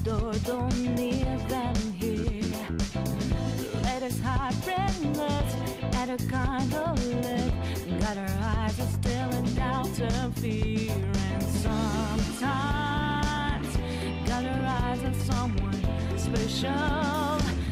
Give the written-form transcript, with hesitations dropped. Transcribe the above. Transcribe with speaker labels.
Speaker 1: door, don't leave them here. Let us heart restless at a candle lit. Got our eyes are still in doubt and fear. And sometimes got our eyes on someone special.